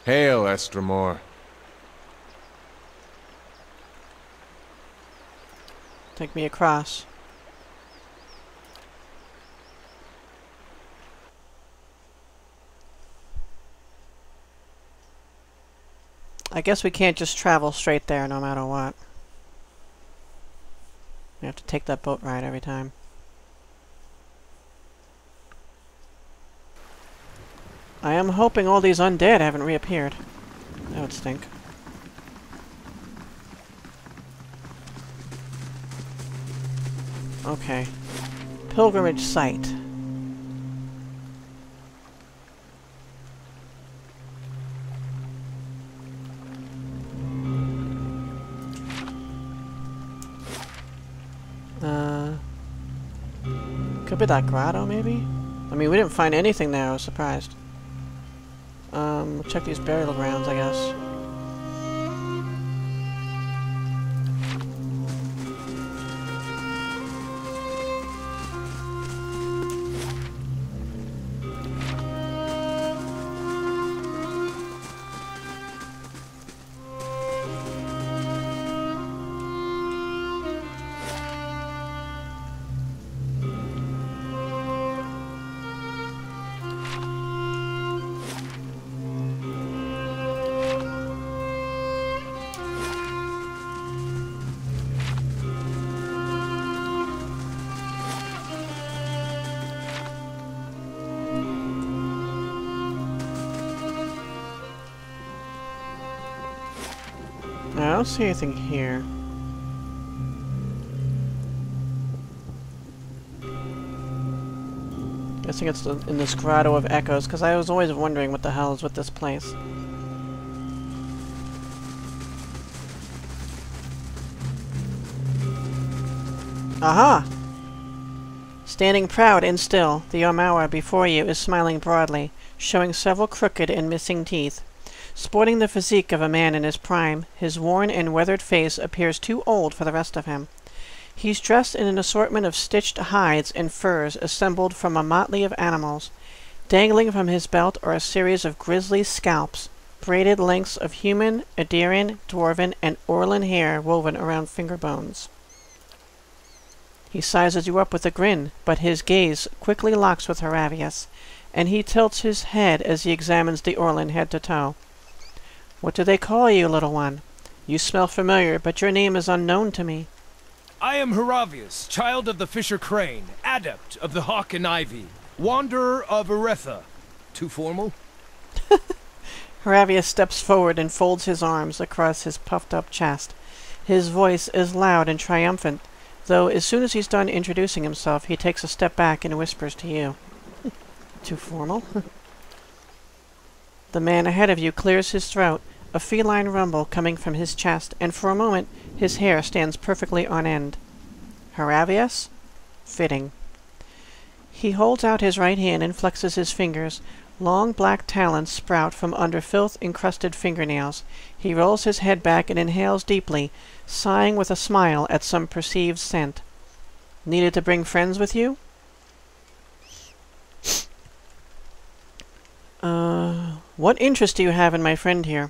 Hail, Estremor. Take me across. I guess we can't just travel straight there no matter what. We have to take that boat ride every time. I am hoping all these undead haven't reappeared. That would stink. Okay. Pilgrimage site. Could be that grotto, maybe? I mean, we didn't find anything there, I was surprised. We'll check these burial grounds, I guess. I don't see anything here. Guessing it's in this grotto of echoes, because I was always wondering what the hell is with this place. Aha! Standing proud and still, the Ormawa before you is smiling broadly, showing several crooked and missing teeth. Sporting the physique of a man in his prime, his worn and weathered face appears too old for the rest of him. He's dressed in an assortment of stitched hides and furs assembled from a motley of animals. Dangling from his belt are a series of grisly scalps, braided lengths of human, Adarian, dwarven, and Orlan hair woven around finger bones. He sizes you up with a grin, but his gaze quickly locks with Hiravias, and he tilts his head as he examines the Orlan head to toe. What do they call you, little one? You smell familiar, but your name is unknown to me. I am Hiravias, child of the Fisher Crane, adept of the Hawk and Ivy, wanderer of Eretha. Too formal? Hiravias steps forward and folds his arms across his puffed-up chest. His voice is loud and triumphant, though as soon as he's done introducing himself, he takes a step back and whispers to you. Too formal? The man ahead of you clears his throat, a feline rumble coming from his chest, and for a moment his hair stands perfectly on end. Hiravias? Fitting. He holds out his right hand and flexes his fingers. Long black talons sprout from under filth-encrusted fingernails. He rolls his head back and inhales deeply, sighing with a smile at some perceived scent. Needed to bring friends with you? What interest do you have in my friend here?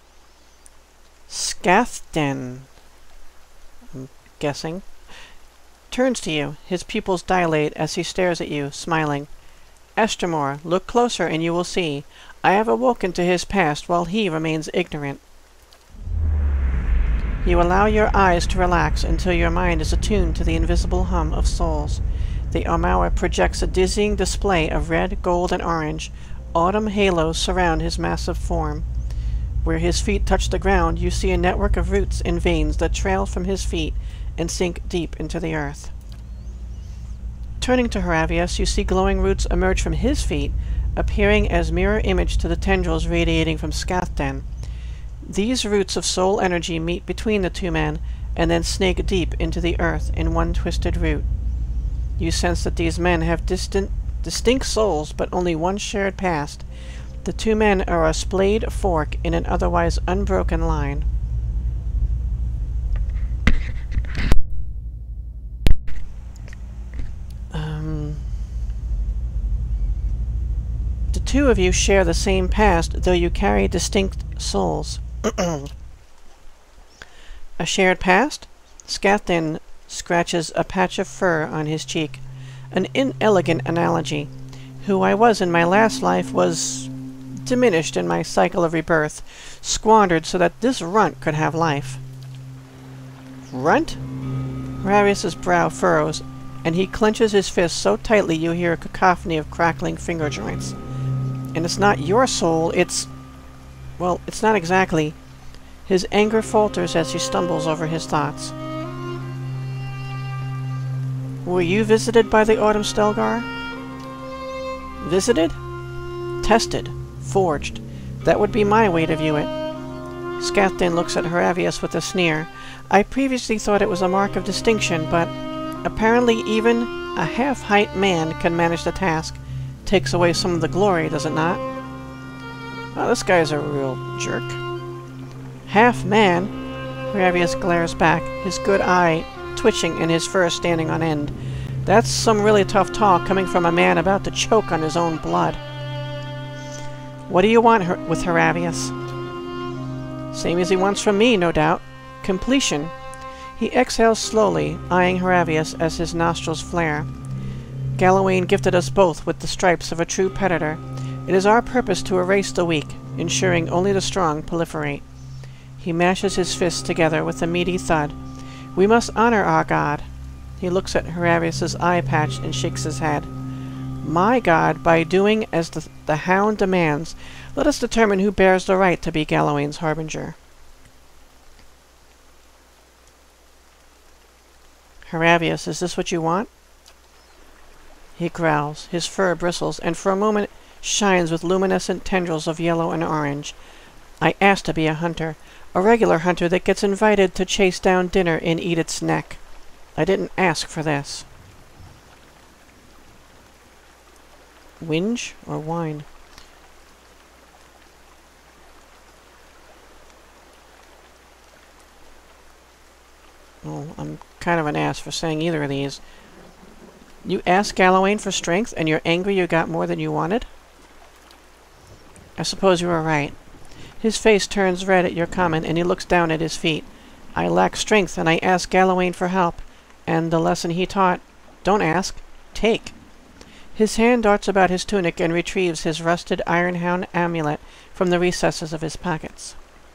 Scathden, I'm guessing, turns to you. His pupils dilate as he stares at you, smiling. Estremor, look closer and you will see. I have awoken to his past while he remains ignorant. You allow your eyes to relax until your mind is attuned to the invisible hum of souls. The Ormawa projects a dizzying display of red, gold, and orange. Autumn halos surround his massive form. Where his feet touch the ground, you see a network of roots and veins that trail from his feet and sink deep into the earth. Turning to Hiravias, you see glowing roots emerge from his feet, appearing as mirror image to the tendrils radiating from Scathden. These roots of soul energy meet between the two men, and then snake deep into the earth in one twisted root. You sense that these men have distinct souls, but only one shared past. The two men are a splayed fork in an otherwise unbroken line. two of you share the same past, though you carry distinct souls. A shared past? Scathden scratches a patch of fur on his cheek. An inelegant analogy. Who I was in my last life was diminished in my cycle of rebirth, squandered so that this runt could have life. Runt? Hiravias' brow furrows, and he clenches his fist so tightly you hear a cacophony of crackling finger joints. And it's not your soul, it's... well, it's not exactly. His anger falters as he stumbles over his thoughts. Were you visited by the Autumn Stelgar? Visited? Tested. Forged. That would be my way to view it. Scathden looks at Hiravias with a sneer. I previously thought it was a mark of distinction, but apparently even a half-height man can manage the task. Takes away some of the glory, does it not? Oh, this guy's a real jerk. Half-man? Hiravias glares back, his good eye twitching and his fur standing on end. That's some really tough talk coming from a man about to choke on his own blood. What do you want with Hiravias? Same as he wants from me, no doubt. Completion. He exhales slowly, eyeing Hiravias as his nostrils flare. Galawain gifted us both with the stripes of a true predator. It is our purpose to erase the weak, ensuring only the strong proliferate. He mashes his fists together with a meaty thud. We must honor our god. He looks at Hiravias' eye patch and shakes his head. My god, by doing as the hound demands, let us determine who bears the right to be Galawain's harbinger. Hiravias, is this what you want? He growls, his fur bristles, and for a moment shines with luminescent tendrils of yellow and orange. I asked to be a hunter, a regular hunter that gets invited to chase down dinner and eat its neck. I didn't ask for this. Whinge or whine? Oh, I'm kind of an ass for saying either of these. You asked Galawain for strength, and you're angry you got more than you wanted? I suppose you are right. His face turns red at your comment, and he looks down at his feet. I lack strength, and I ask Galawain for help. And the lesson he taught, don't ask, take. His hand darts about his tunic and retrieves his rusted Ironhound amulet from the recesses of his pockets.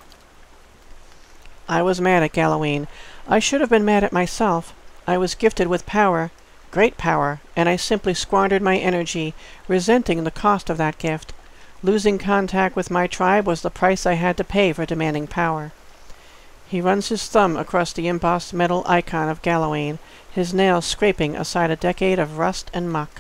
I was mad at Galawain. I should have been mad at myself. I was gifted with power, great power, and I simply squandered my energy, resenting the cost of that gift. Losing contact with my tribe was the price I had to pay for demanding power. He runs his thumb across the embossed metal icon of Galawain, his nails scraping aside a decade of rust and muck.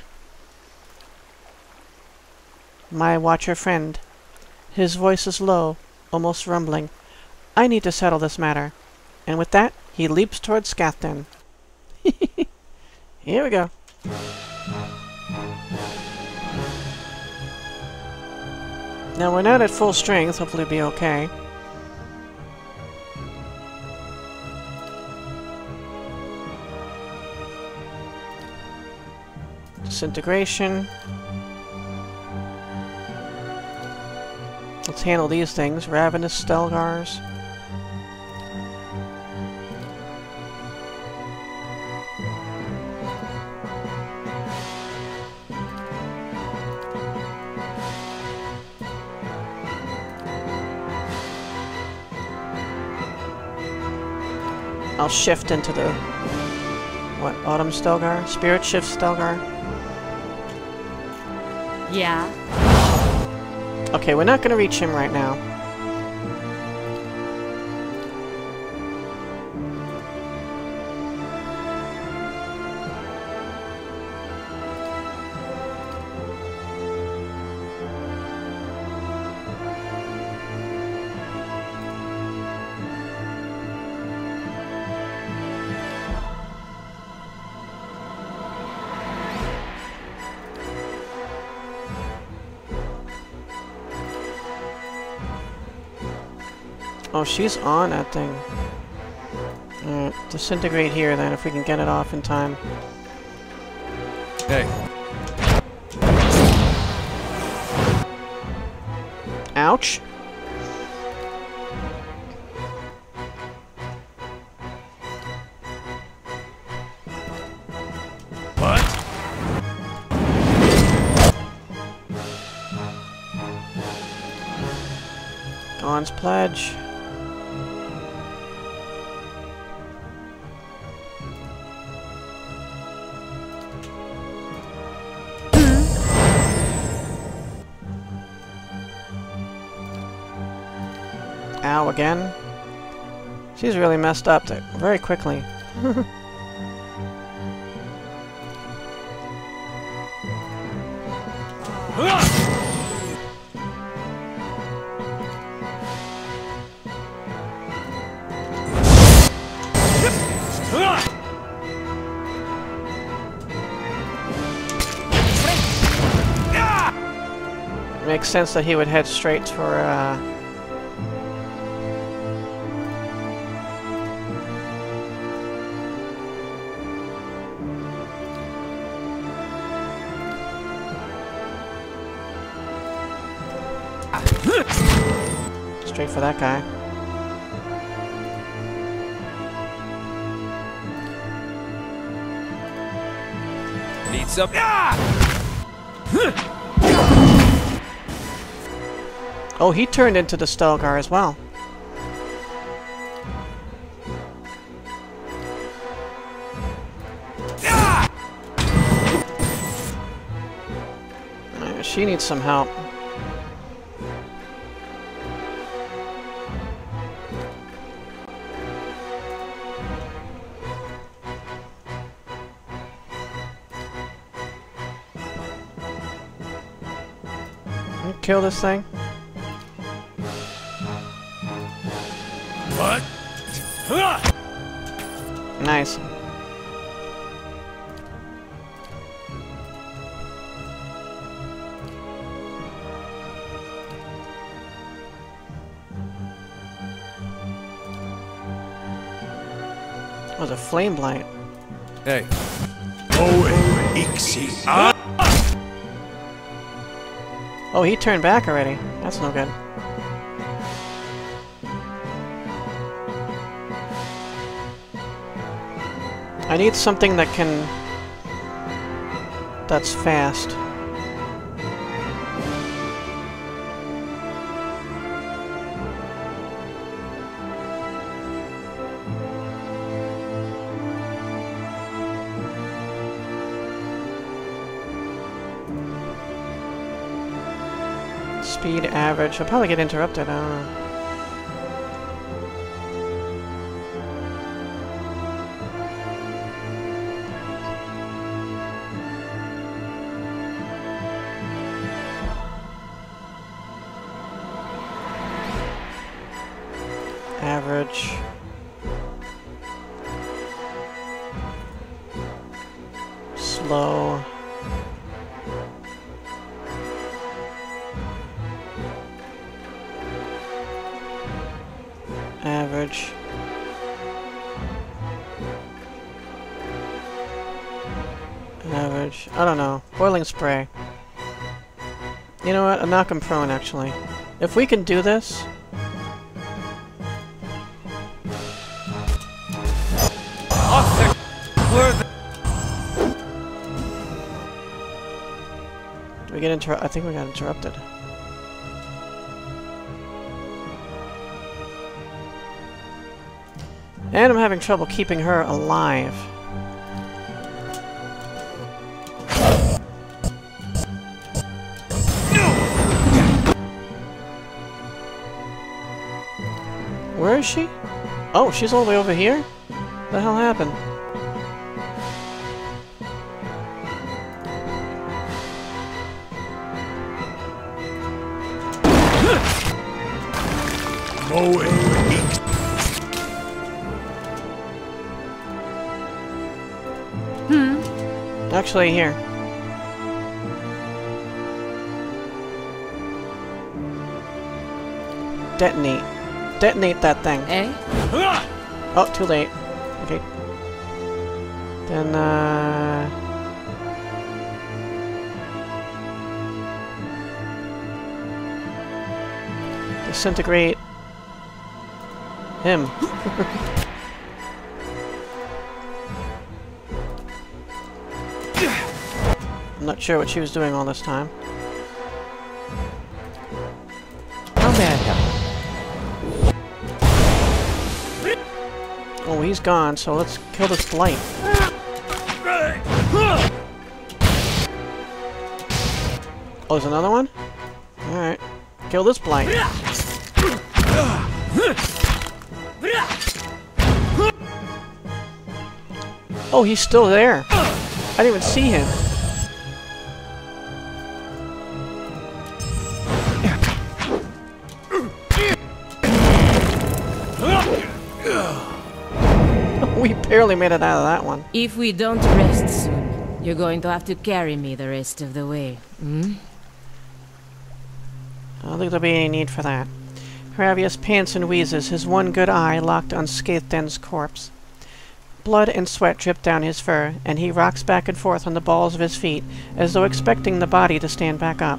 My watcher friend. His voice is low, almost rumbling. I need to settle this matter. And with that, he leaps towards Scathden. Here we go. Now we're not at full strength, hopefully it'll be okay. Disintegration. Let's handle these things. Ravenous Stelgars. I'll shift into the... what? Autumn Stelgar? Spirit Shift Stelgar? Yeah. Okay, we're not going to reach him right now. Oh, she's on that thing. Alright, disintegrate here then, if we can get it off in time. Hey. Ouch. What? Dawn's Pledge. Ow, again? She's really messed up very quickly. It makes sense that he would head straight for, straight for that guy. Need some. Oh, he turned into the Stelgar as well. She needs some help. Kill this thing. What? Nice. That was a flame blight. Hey. Oh, he turned back already. That's no good. I need something that can... that's fast. Speed average. I'll probably get interrupted. I don't know. Average. Slow. Average. Average. I don't know. Boiling spray. You know what? I'll knock him prone, actually. If we can do this... Do we get interrupted? I think we got interrupted. And I'm having trouble keeping her alive. Where is she? Oh, she's all the way over here? What the hell happened? Actually, here. Detonate. Detonate that thing. Eh? Oh, too late. Okay. Then, disintegrate him. I'm not sure what she was doing all this time. How may I help? Oh, he's gone, so let's kill this blight. Oh, there's another one? Alright. Kill this blight. Oh, he's still there. I didn't even see him. We barely made it out of that one. If we don't rest soon, you're going to have to carry me the rest of the way. Hmm? I don't think there'll be any need for that. Hiravias pants and wheezes, his one good eye locked on Scathden's corpse. Blood and sweat drip down his fur, and he rocks back and forth on the balls of his feet, as though expecting the body to stand back up.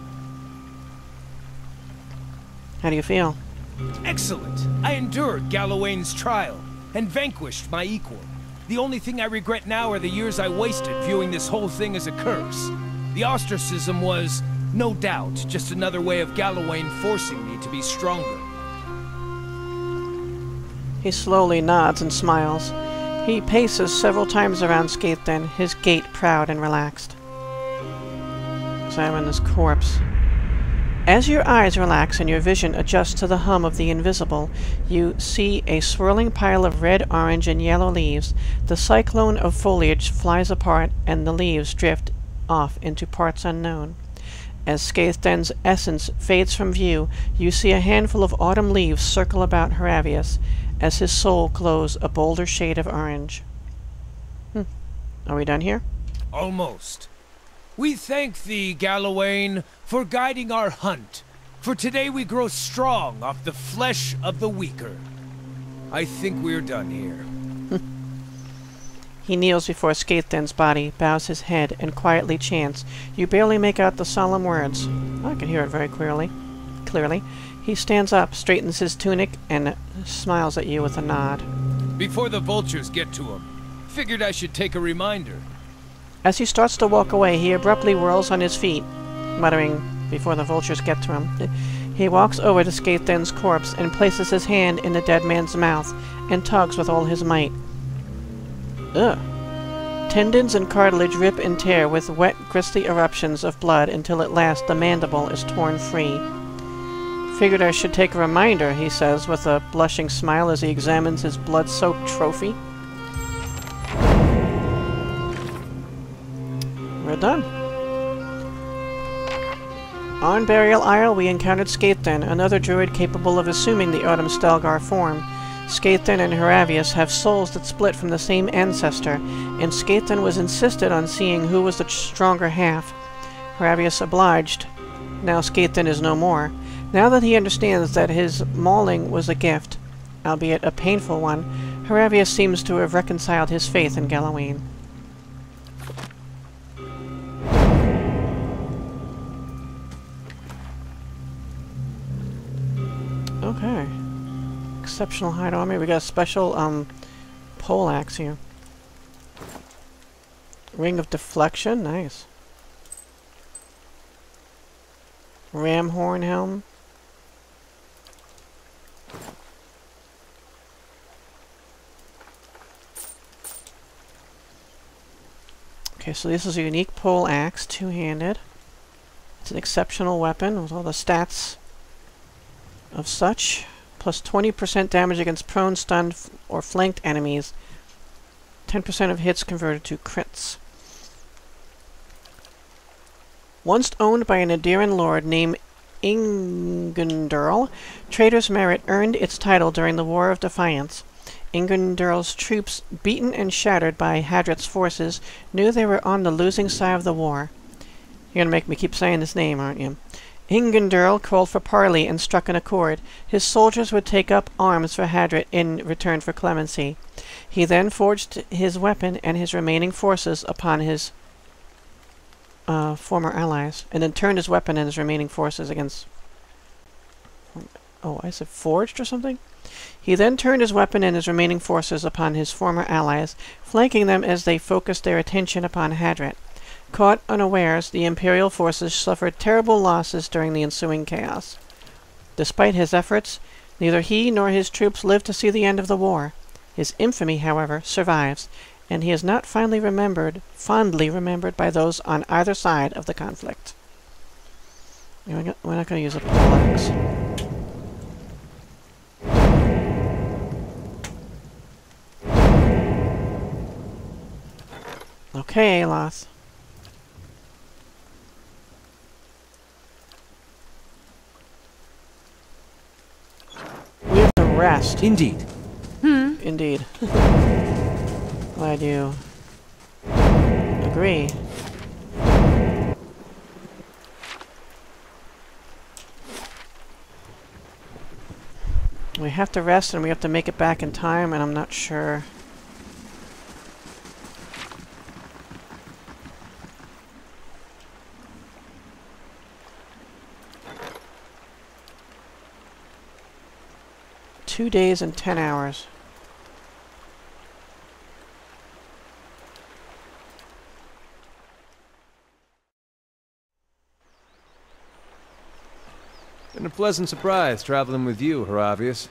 How do you feel? Excellent. I endured Galawain's trial, and vanquished my equal. The only thing I regret now are the years I wasted viewing this whole thing as a curse. The ostracism was, no doubt, just another way of Galawain forcing me to be stronger. He slowly nods and smiles. He paces several times around Scathden, his gait proud and relaxed. Examine this corpse. As your eyes relax and your vision adjusts to the hum of the invisible, you see a swirling pile of red, orange, and yellow leaves. The cyclone of foliage flies apart, and the leaves drift off into parts unknown. As Scathden's essence fades from view, you see a handful of autumn leaves circle about Hiravias, as his soul glows a bolder shade of orange. Are we done here? Almost. We thank thee, Galawain, for guiding our hunt. For today we grow strong off the flesh of the weaker. I think we're done here. He kneels before Scathden's body, bows his head, and quietly chants. You barely make out the solemn words. I can hear it very clearly. He stands up, straightens his tunic, and smiles at you with a nod. Before the vultures get to him, figured I should take a reminder. As he starts to walk away, he abruptly whirls on his feet, muttering, before the vultures get to him. He walks over to Scathden's corpse and places his hand in the dead man's mouth and tugs with all his might. Ugh. Tendons and cartilage rip and tear with wet, gristly eruptions of blood until at last the mandible is torn free. Figured I should take a reminder, he says with a blushing smile as he examines his blood-soaked trophy. We're done. On Burial Isle, we encountered Scathden, another druid capable of assuming the Autumn Stelgar form. Scathden and Hiravias have souls that split from the same ancestor, and Scathden was insisted on seeing who was the stronger half. Hiravias obliged. Now Scathden is no more. Now that he understands that his mauling was a gift, albeit a painful one, Hiravias seems to have reconciled his faith in Galawain. Okay. Exceptional hide armor. We got a special, pole axe here. Ring of deflection. Nice. Ram horn helm. Okay, so this is a unique pole axe, two-handed. It's an exceptional weapon with all the stats of such. Plus 20% damage against prone, stunned, or flanked enemies. 10% of hits converted to crits. Once owned by an Adiran lord named Ingundurl, Trader's Merit earned its title during the War of Defiance. Ingundurl's troops, beaten and shattered by Hadret's forces, knew they were on the losing side of the war. You're gonna make me keep saying this name, aren't you? Ingundurl called for parley and struck an accord. His soldiers would take up arms for Hadret in return for clemency. He then forged his weapon and his remaining forces upon his former allies, and then turned his weapon and his remaining forces against Oh, I said forged or something? He then turned his weapon and his remaining forces upon his former allies, flanking them as they focused their attention upon Hadret. Caught unawares, the Imperial forces suffered terrible losses during the ensuing chaos. Despite his efforts, neither he nor his troops lived to see the end of the war. His infamy, however, survives, and he is not fondly remembered by those on either side of the conflict. We're not going to use a poleaxe. Okay, Aloth. We have to rest. Indeed. Indeed. Glad you agree. We have to rest and we have to make it back in time, and I'm not sure. Two days and 10 hours. Been a pleasant surprise traveling with you, Hiravias.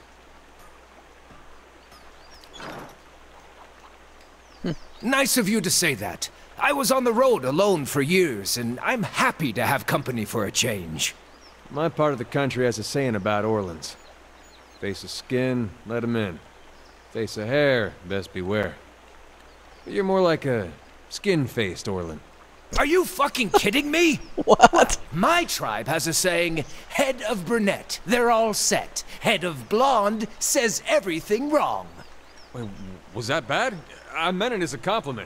Nice of you to say that. I was on the road alone for years, and I'm happy to have company for a change. My part of the country has a saying about Orlans. Face of skin, let 'em in. Face of hair, best beware. But you're more like a skin-faced Orlan. Are you fucking kidding me? What? My tribe has a saying, head of brunette, they're all set. Head of blonde says everything wrong. Wait, was that bad? I meant it as a compliment.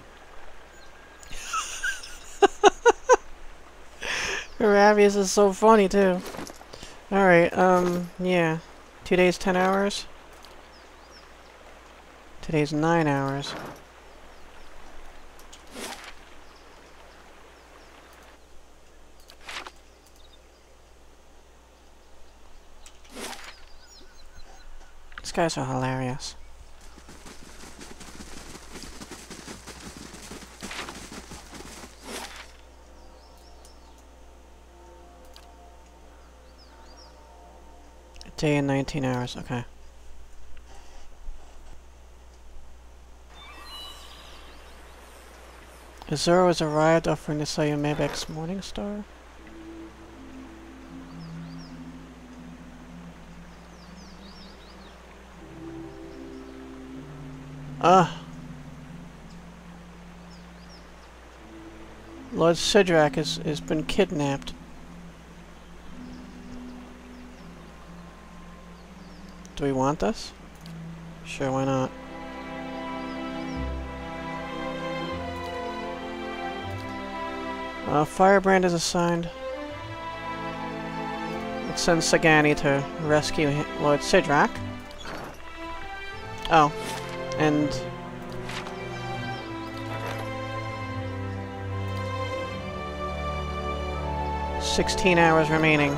Hiravias is so funny, too. Alright, yeah. 2 days, 10 hours. Today's 9 hours. These guys are hilarious. A day and 19 hours, okay. Azura has arrived offering to sell you Mabek's Morning Star. Lord Sidrak has been kidnapped. Do we want this? Sure, why not? Firebrand is assigned. Let's send Sagani to rescue Lord Sidrak. Oh. And... "16 hours remaining."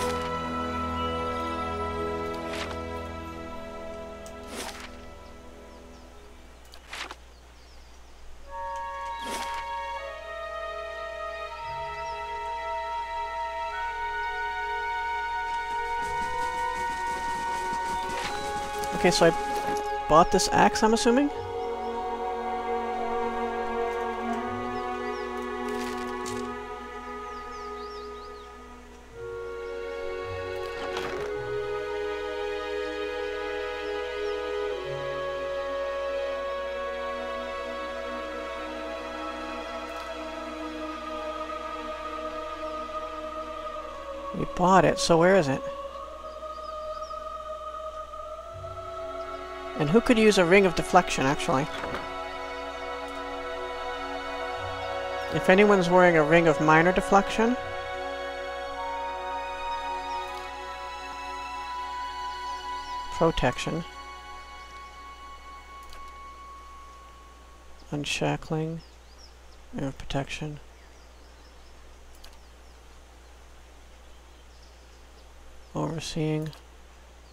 Okay, so I bought this axe, I'm assuming? We bought it, so where is it? And who could use a ring of deflection, actually? If anyone's wearing a ring of minor deflection... Protection. Unshackling. Ring of protection. Overseeing.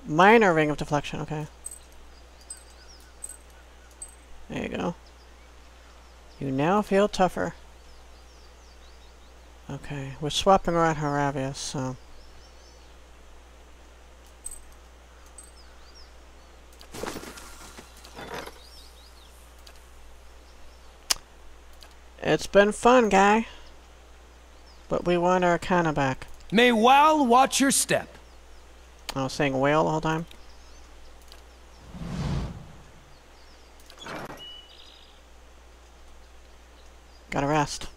Minor ring of deflection, okay. There you go. You now feel tougher. Okay, we're swapping around Hiravias, so... It's been fun, guy. But we want our Arcana back. May Wal watch your step. I was saying whale the whole time. Gotta rest.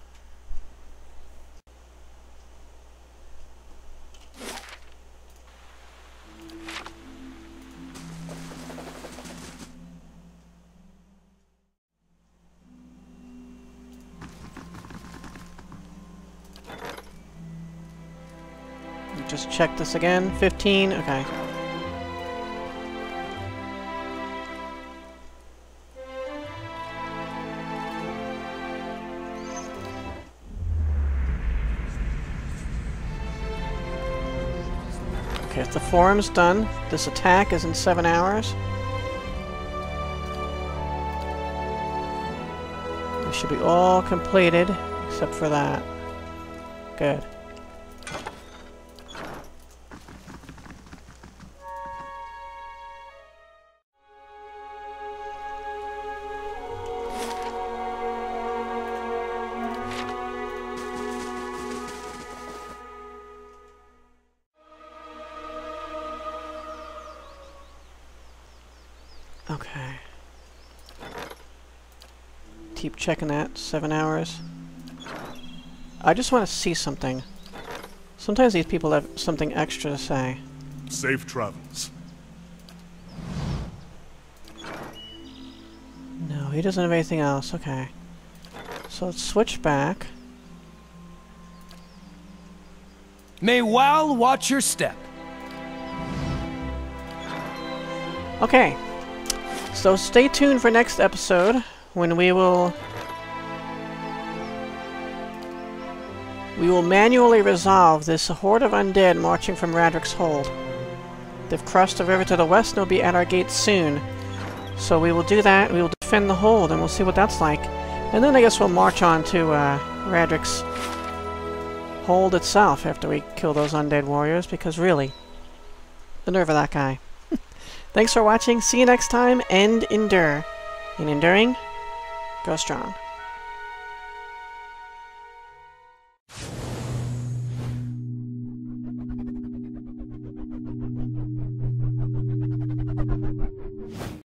Just check this again. 15, okay. Okay, if the forum's done, this attack is in 7 hours. It should be all completed, except for that. Good. Okay. Keep checking that. 7 hours. I just want to see something. Sometimes these people have something extra to say. Safe travels. No, he doesn't have anything else. Okay. So let's switch back. May Wal watch your step. Okay. So stay tuned for next episode when we will manually resolve this horde of undead marching from Radric's hold. They've crossed the river to the west and will be at our gates soon. So we will do that, we will defend the hold, and we'll see what that's like. And then I guess we'll march on to Radric's hold itself after we kill those undead warriors, because really, the nerve of that guy. Thanks for watching, see you next time, and endure. In enduring, go strong.